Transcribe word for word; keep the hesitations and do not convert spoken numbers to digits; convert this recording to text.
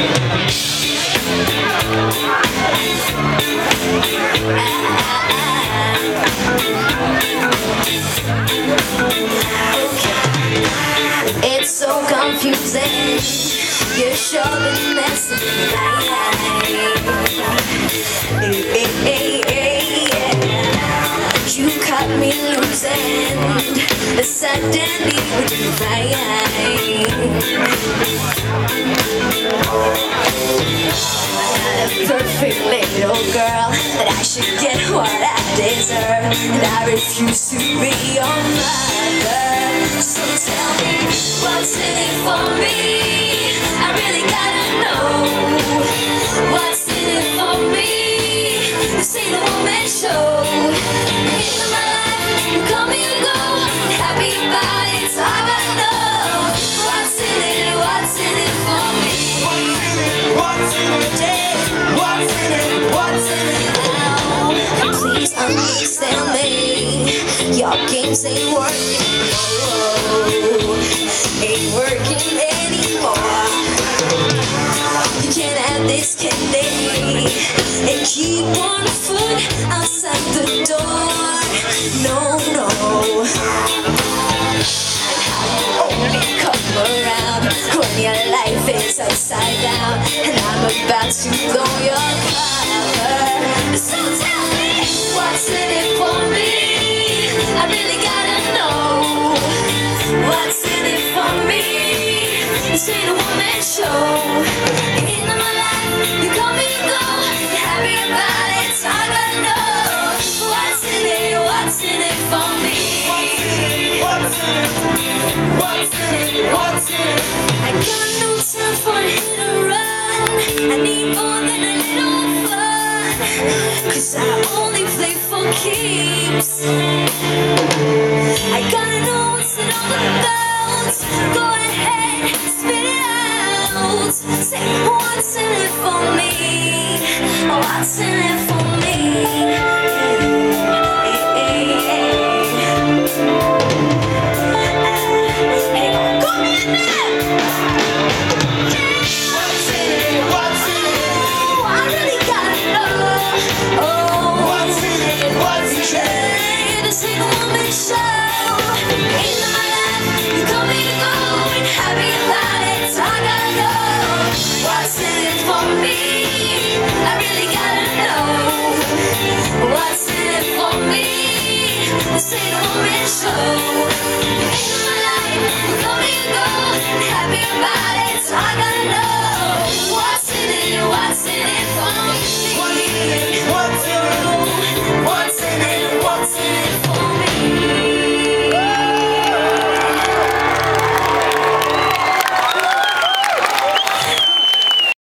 It's so confusing. You're sure been messing with my hey, hey, hey, hey, yeah. You caught me losing suddenly with you right. I'm not a perfect little girl, but I should get what I deserve, and I refuse to be your mother. So tell me, what's in it for me? I really gotta know what's in it for me. This ain't a one-man show. Into my life, you come and go, happy about it, it's all I know. What's in it, what's in it for me? What's in it, what's in it, what's in it, what's in it now? Please understand me, your games ain't working, no, ain't working anymore. You can't have this candy and keep one foot outside the door. No, no. And how you only come around when your life is upside down, and I'm about to blow your cover. So tell me, what's in it for me? I really gotta know what's in it for me. This ain't a one-man show. Into my life, you come and go, you're happy about it, it's all I know. What's in it, what's in it for me? What's in it, what's in it, what's in it? I got no time for a hit and run, I need more than a little fun, cause I only play for keeps. I